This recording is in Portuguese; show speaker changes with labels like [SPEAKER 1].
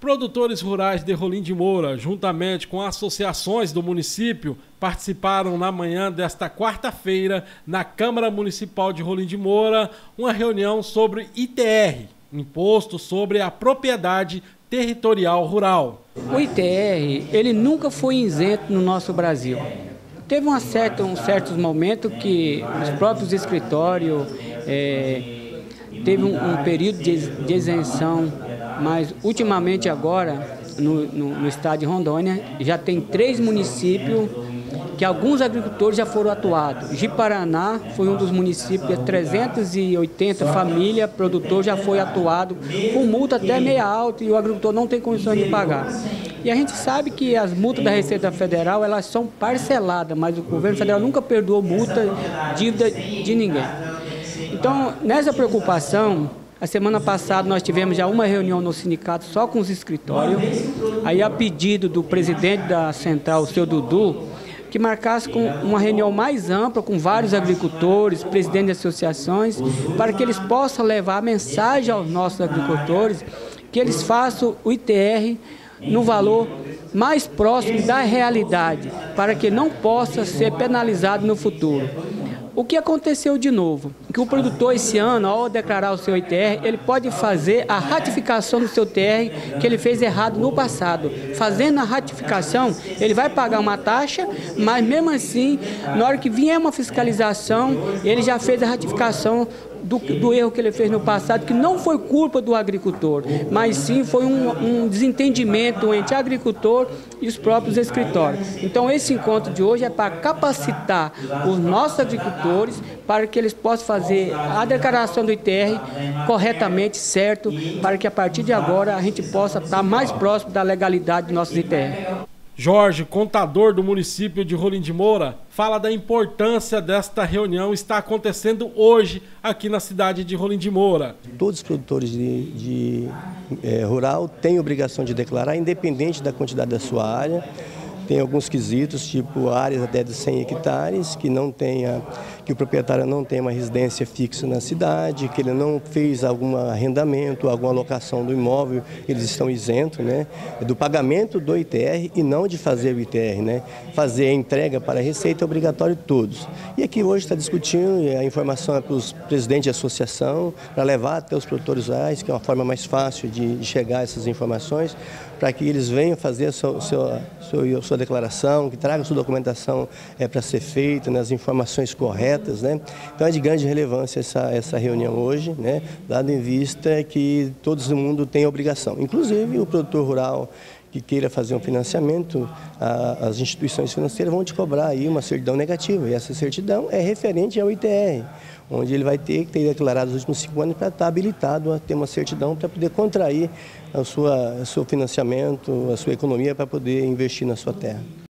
[SPEAKER 1] Produtores rurais de Rolim de Moura, juntamente com associações do município, participaram na manhã desta quarta-feira, na Câmara Municipal de Rolim de Moura, uma reunião sobre ITR, Imposto sobre a Propriedade Territorial Rural.
[SPEAKER 2] O ITR, ele nunca foi isento no nosso Brasil. Teve certos momentos que os próprios escritórios teve um período de isenção, mas ultimamente agora, no estado de Rondônia, já tem 3 municípios que alguns agricultores já foram atuados. Ji-Paraná foi um dos municípios, 380 famílias, produtor já foi atuado, com multa até meia alta e o agricultor não tem condições de pagar. E a gente sabe que as multas da Receita Federal, elas são parceladas, mas o governo federal nunca perdoou multa, dívida de ninguém. Então, nessa preocupação, a semana passada nós tivemos já uma reunião no sindicato só com os escritórios, aí a pedido do presidente da central, o seu Dudu, que marcasse com uma reunião mais ampla com vários agricultores, presidentes de associações, para que eles possam levar a mensagem aos nossos agricultores, que eles façam o ITR no valor mais próximo da realidade, para que não possa ser penalizado no futuro. O que aconteceu de novo? Que o produtor esse ano, ao declarar o seu ITR, ele pode fazer a ratificação do seu TR que ele fez errado no passado. Fazendo a ratificação, ele vai pagar uma taxa, mas mesmo assim, na hora que vier uma fiscalização, ele já fez a ratificação do erro que ele fez no passado, que não foi culpa do agricultor, mas sim foi um desentendimento entre o agricultor e os próprios escritórios. Então esse encontro de hoje é para capacitar os nossos agricultores para que eles possam fazer a declaração do ITR corretamente, certo, para que a partir de agora a gente possa estar mais próximo da legalidade dos nossos ITR.
[SPEAKER 1] Jorge, contador do município de Rolim de Moura, fala da importância desta reunião estar acontecendo hoje aqui na cidade de Rolim de Moura.
[SPEAKER 3] Todos os produtores rural têm obrigação de declarar, independente da quantidade da sua área. Tem alguns quesitos, tipo áreas até de 100 hectares, que o proprietário não tem uma residência fixa na cidade, que ele não fez algum arrendamento, alguma alocação do imóvel, eles estão isentos, né, do pagamento do ITR e não de fazer o ITR, né. Fazer a entrega para a Receita é obrigatório todos. E aqui hoje está discutindo, a informação é para os presidentes de associação, para levar até os produtores rurais, que é uma forma mais fácil de chegar a essas informações, para que eles venham fazer a sua declaração, que tragam sua documentação para ser feita, nas informações corretas, né? Então é de grande relevância essa reunião hoje, né? Dado em vista que todo mundo tem obrigação, inclusive o produtor rural que queira fazer um financiamento, as instituições financeiras vão te cobrar aí uma certidão negativa, e essa certidão é referente ao ITR, onde ele vai ter que ter declarado os últimos 5 anos para estar habilitado a ter uma certidão para poder contrair o seu financiamento, a sua economia para poder investir na sua terra.